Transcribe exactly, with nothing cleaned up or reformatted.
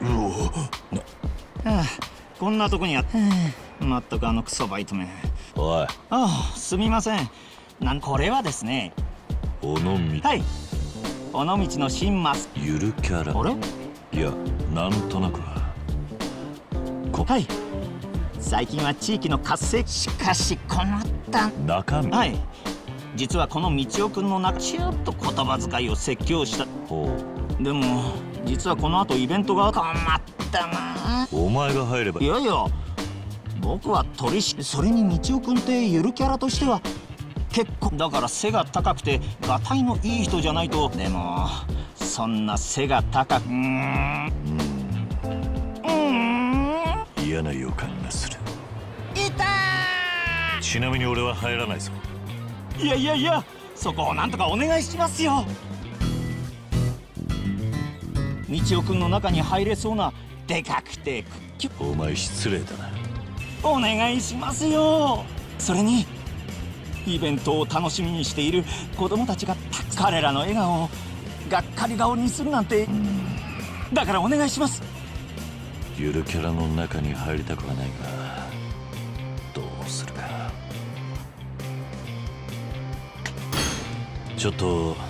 はあ、こんなとこにあって、まったくあのクソバイトめ。 おい。 ああ、すみません。なんこれはですね。 尾道。 はい。尾道の新マス。 ゆるキャラ。 あれ？ いや、なんとなくは。こはい。最近は地域の活性。しかし困った。 中身。 はい。実はこの道夫くんの中、ちょっと言葉遣いを説教した。 ほう。でも実はこの後イベントが困ったな。 お前が入れば。 いやいや。僕は取りし。それに道夫くんってゆるキャラとしては結構だから背が高くてがたいのいい人じゃないと。でもそんな背が高く。うーん。うーん。 嫌な予感がする。 いたー。 ちなみに俺は入らないぞ。 いやいやいや、そこをなんとかお願いしますよ。道夫くんの中に入れそうなでかくてクッキュ。 お前失礼だな。 お願いしますよ。それにイベントを楽しみにしている子供たちがたく彼らの笑顔をがっかり顔にするなんて。だからお願いします。 ゆるキャラの中に入りたくはないが、どうするか。ちょっと